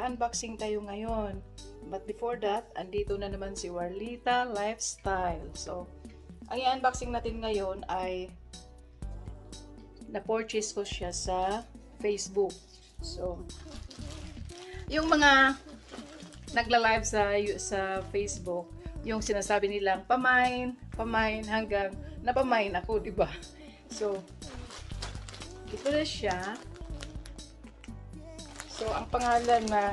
mag-unboxing tayo ngayon. But before that, andito na naman si Warlita Lifestyle. So, ang i-unboxing natin ngayon ay na-purchase ko siya sa Facebook. So, yung mga nagla-live sa Facebook, yung sinasabi nilang pamain hanggang napamain ako, di ba? So, ito na siya. So, ang pangalan ng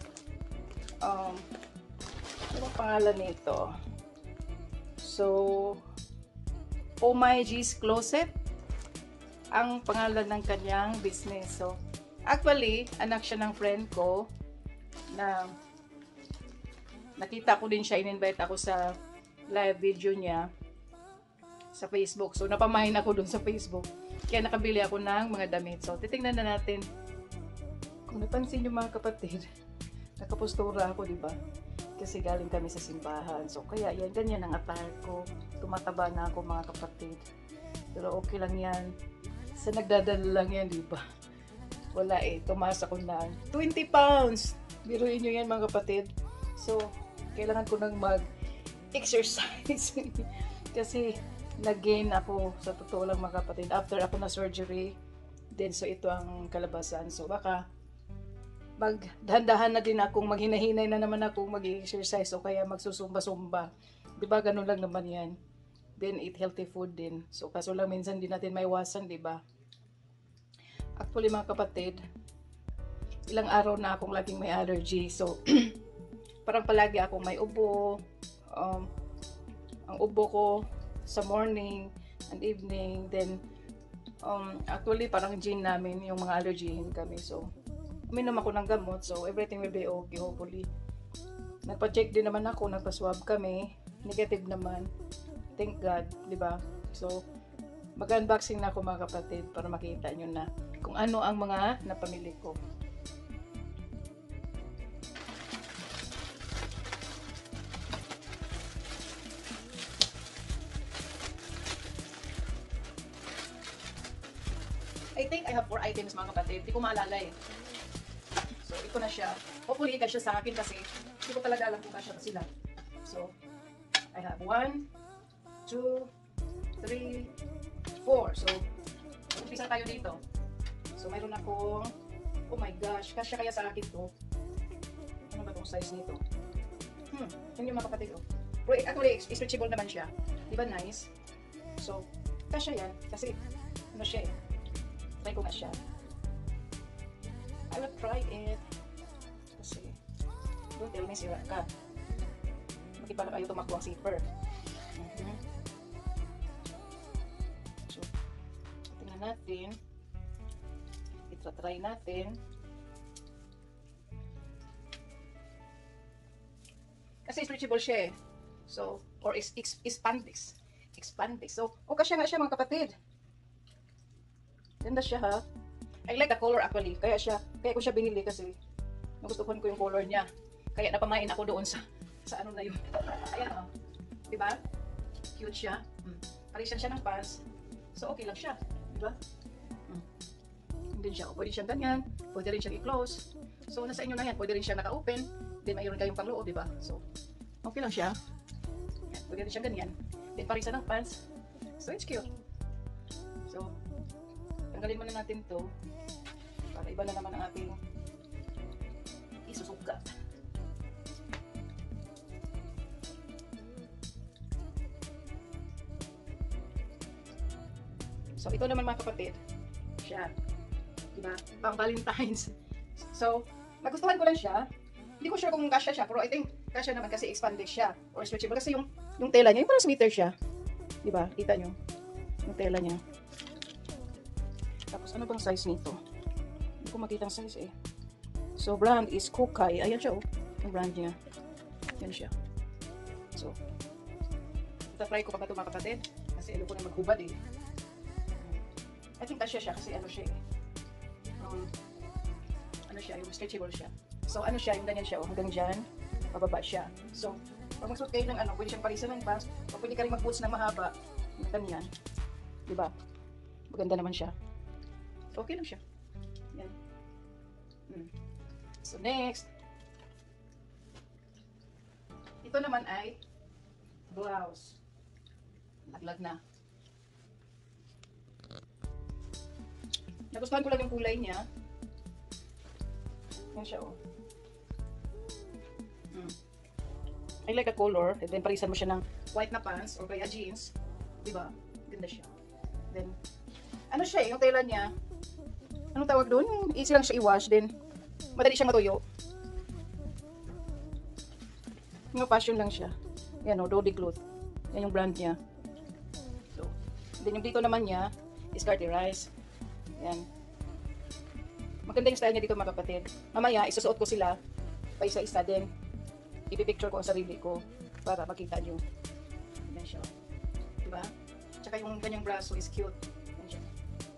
ano pangalan nito? So, Oh My G's Closet ang pangalan ng kanyang business. So, actually, anak siya ng friend ko na nakita ko din siya, in-invite ako sa live video niya sa Facebook. So, napamahin ako dun sa Facebook. Kaya nakabili ako ng mga damit. So, titingnan na natin. Kung napansin niyo mga kapatid, nakapostura ako, di ba? Kasi galing kami sa simbahan. So, kaya yan, ganyan ang attire ko. Tumataba na ako mga kapatid. Pero okay lang yan. Sa nagdadala lang yan, di ba? Wala eh. Tumaas ako ng 20 pounds. Biruin nyo yan mga kapatid. So, kailangan ko nang mag-exercise. Kasi nag-gain ako sa totoo lang mga kapatid. After ako na surgery, then so ito ang kalabasan. So, baka magdahan-dahan na din akong maghinahinay na naman akong mag-exercise o kaya magsusumba-sumba. Diba ganun lang naman yan. Then eat healthy food din. So kaso lang minsan din natin maiwasan, diba? Actually mga kapatid, ilang araw na akong laging may allergy. So parang palagi akong may ubo. Ang ubo ko sa morning and evening. Then actually parang gene namin yung mga allergyhin kami. So uminom ako ng gamot, so everything will be okay, hopefully. Nagpa-check din naman ako, nagpa-swab kami, negative naman, thank God, di ba? So, mag-unboxing na ako mga kapatid para makita nyo na kung ano ang mga napamili ko. I think I have 4 items mga kapatid, di ko maalala eh. So, ito na siya. Hopefully, kasya sa akin kasi hindi ko talaga alam kung kasya pa sila. So, I have 1, 2, 3, 4. So, umpisa tayo dito. So, mayroon akong, oh my gosh, kasya kaya sa akin to. Ano ba itong size nito? Yun yung mga kapatid ko. Pero actually, stretchable naman siya. Di ba nice? So, kasya yan. Kasi, ano siya eh. Try ko nga siya. I will try it. Kasi, don't tell me sira ka. Bakit pala kayo tumakbo ang zipper? So, tingnan natin. Itra-try natin. Kasi stretchable siya eh. So, or expandex. So, kasya nga siya mga kapatid. Ganda siya ha. I like the color actually. Kaya ko siya binili kasi nagustuhan ko yung color niya. Kaya napamain ako doon sa ano na yun. Ayan o. Diba? Cute siya. Parisan siya ng pants. So okay lang siya. Diba? Hindi siya. Pwede siyang ganyan. Pwede rin siyang i-close. So nasa inyo na yan. Pwede rin siyang naka-open. Then mayroon kayong pangloob. Diba? So okay lang siya. Pwede rin siyang ganyan. Then parisan ng pants. So it's cute. So tanggalin muna natin to para iba na naman ang ating isusugat. So ito naman mga kapatid siya, diba? Pang Valentine's. So nagustuhan ko lang siya. Hindi ko sure kung kasya siya, pero I think kasya naman kasi expanded siya or stretchable kasi yung tela niya, yung parang sweater siya, diba? Kita nyo yung tela niya. Tapos, ano bang size nito? Hindi ko makita ang size eh. So, brand is Kokai. Ayan siya oh. Yung brand niya. Yan siya. So, ita-try ko pa ba ito mga kapatid? Kasi ano ko na maghubad eh. I think kasya siya kasi ano siya eh. Ano siya, yung stretchable siya. So, ano siya, yung ganyan siya oh. Hanggang dyan, pababa siya. So, pag magsuot kayo ng ano, pwede siyang parisan ng pants. O pwede ka rin mag-boots ng mahaba. Yung ganyan. Diba? Maganda naman siya. Okay lang siya. Yan. So next, Ito naman ay blouse. Laglag na. Nagustuhan ko lang yung kulay niya. Yan siya, oh. I like the color. And then, parisan mo siya ng white na pants or kaya jeans. Diba? Ganda siya. Then, ano siya eh, yung tela niya. Anong tawag doon? Yung easy lang siya i-wash. Then, madali siyang matuyo. Yung fashion lang siya. Yan o, Dodi Cloth. Yan yung brand niya. So, then yung dito naman niya is Cartier Rice. Yan. Maganda yung style niya dito mga kapatid. Mamaya, isusuot ko sila pa isa-isa din. Ipipicture ko ang sarili ko para makita nyo. Yan siya. Diba? Tsaka yung ganyang braso is cute. Yan siya.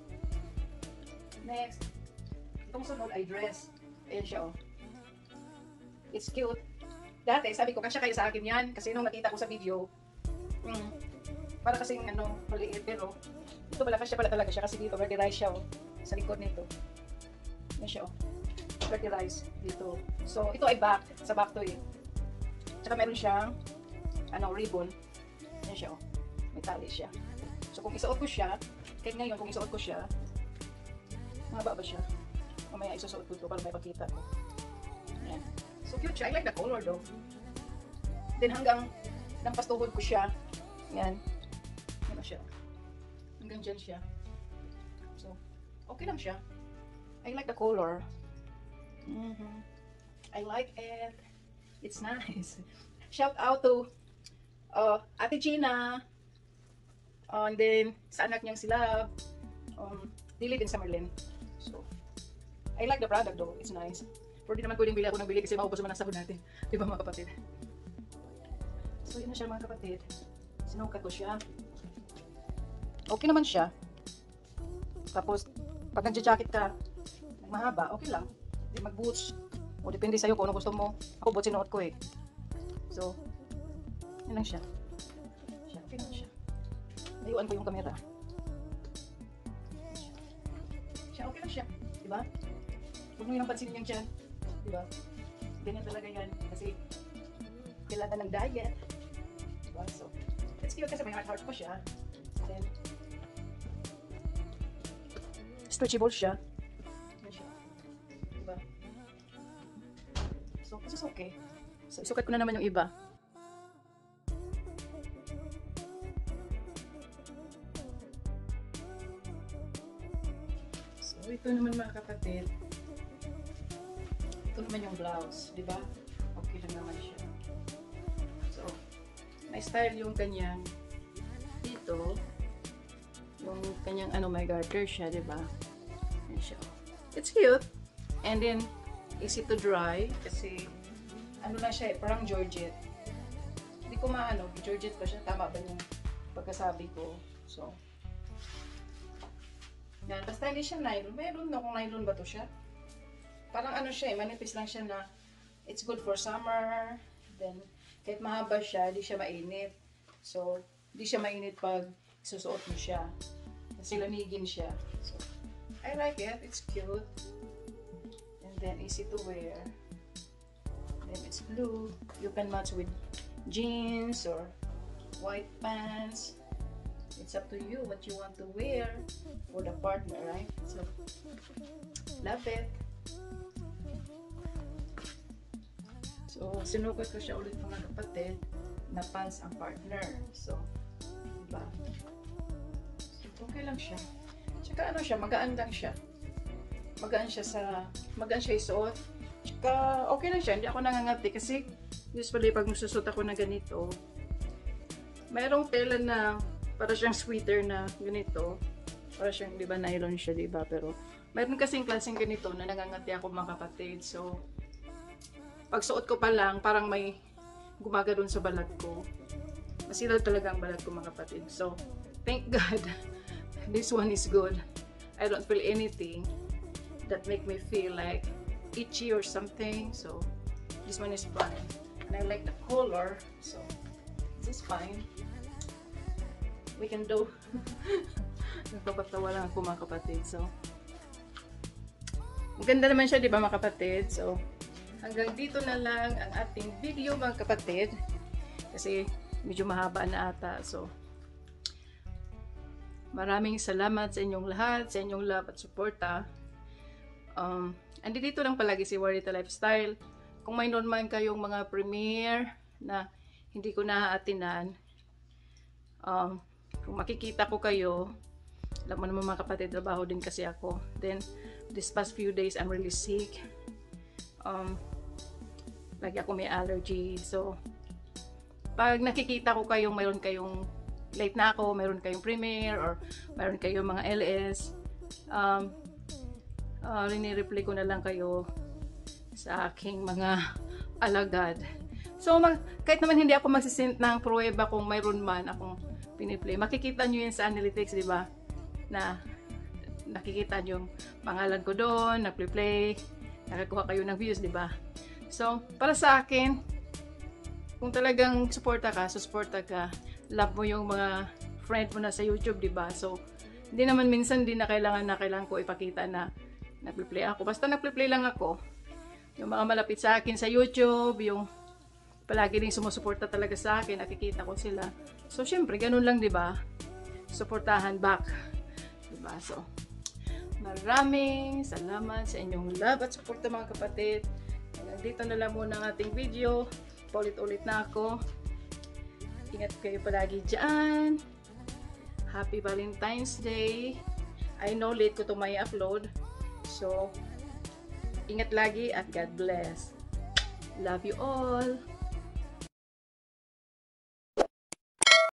Next. Itong sunod ay dress. Ayan siya, oh. It's cute. Dati, sabi ko, kasya kayo sa akin yan. Kasi nung nakita ko sa video, para kasing ano, maliit. Pero, ito pala, kasya pala talaga siya. Kasi dito, vertirized siya, oh. Sa likod nito. Yan siya, oh. Vertirized dito. So, ito ay back. Sa back to, eh. Tsaka meron siyang ano, ribbon. Yan siya, oh. May tali siya. So, kung isuot ko siya, kahit ngayon, kung isuot ko siya, mahaba ba siya? Mamaya isusuot ko ito para may pakita ko. Yan. So, cute siya. I like the color, though. Then, hanggang lampas tuhod ko siya. Yan. Yan siya. Hanggang dyan siya. So, okay lang siya. I like the color. I like it. It's nice. Shout out to Ate Gina. And then, sa anak niyang sila. They live in Summerlin. So, I like the product though. It's nice. Pero di naman pwedeng bili ako ng bili kasi maubos naman ang sahod natin. Di ba mga kapatid? So, yun na siya mga kapatid. Sinukat ko siya. Okay naman siya. Tapos, pag nag-jacket ka, mahaba, okay lang. Di mag-boots. O, depende sa'yo kung ano gusto mo. Ako, boots sinuot ko eh. So, yun lang siya. Okay lang siya. Layuan ko yung camera. Siya, okay lang siya. Diba? Huwag mo yung pansinin yung tiyan. Diba? Ganyan talaga yan. Kasi, kailangan ng diet. Diba? So, it's cute kasi may heart pa siya. Then, stretchable siya. Diba? So, this is okay. So, isukat ko na naman yung iba. So, ito naman mga kapatid. Ito naman yung blouse. Diba? Okay lang naman siya. So, may style yung kanyang dito. Yung kanyang ano, may garter siya. Diba? Yan siya. It's cute. And then, easy to dry kasi ano na siya eh, parang Georgette. Hindi ko maano, Georgette ba siya? Tama ba yung pagkasabi ko? So, yan. Basta hindi siya nylon. Meron na kung nylon ba to siya? Parang ano siya eh, manipis lang siya na it's good for summer. Then, kahit mahaba siya, hindi siya mainit. So, hindi siya mainit pag susuot mo siya. Kasi lamigin siya. So, I like it. It's cute. Then easy to wear. Then it's blue. You can match with jeans or white pants. It's up to you what you want to wear for the partner, right? So, love it. So, sinukat ko siya ulit mga kapatid na pants ang partner. So, diba? So, okay lang siya. Tsaka ano siya, magaan lang siya. Magaan siya isuot. Tsaka, okay lang siya. Hindi ako nangangati kasi usually pag magsusot ako na ganito, mayroong tela na para siyang sweater na ganito. Para siyang, di ba, nylon siya, di ba? Pero, mayroon kasing klaseng ganito na nangangati ako mga kapatid. So, pag suot ko pa lang, parang may gumagano'n sa balat ko. Masira talaga ang balat ko mga kapatid. So, thank God, this one is good. I don't feel anything that make me feel like itchy or something. So this one is fine and I like the color, so this is fine. We can do nagpapatawa lang ako mga kapatid. So maganda naman siya, di ba mga kapatid? So hanggang dito na lang ang ating video mga kapatid. Kasi medyo mahaba na ata. So, maraming salamat sa inyong lahat, sa inyong love at suporta. Andito lang palagi si Warita Lifestyle. Kung mayroon man kayong mga premiere na hindi ko naaatinan, kung makikita ko kayo, alam mo naman mga kapatid, trabaho din kasi ako. Then, this past few days, I'm really sick. Lagi ako may allergy. So, pag nakikita ko kayong mayroon kayong late na ako, mayroon kayong premiere, or mayroon kayong mga LS, rinireply ko na lang kayo sa aking mga alagad. So, kahit naman hindi ako magsisend ng pruweba kung mayroon man akong piniplay, makikita nyo yun sa analytics, di ba? Na nakikita nyo yung pangalan ko doon, nag-play, nakakuha kayo ng views, di ba? So, para sa akin, kung talagang suporta ka, susuporta ka, love mo yung mga friend mo na sa YouTube, di ba? So, hindi naman minsan din na kailangan ko ipakita na nag-play ako. Basta nag-play lang ako. Yung mga malapit sa akin sa YouTube, yung palagi din sumusuporta talaga sa akin, nakikita ko sila. So, syempre, ganun lang, di ba? Suportahan back. Di ba? So, maraming salamat sa inyong love at suporta mga kapatid. Dito na lang muna ang ating video. Paulit-ulit na ako. Ingat kayo palagi dyan. Happy Valentine's Day. I know late ko to may upload. So, ingat lagi at God bless. Love you all.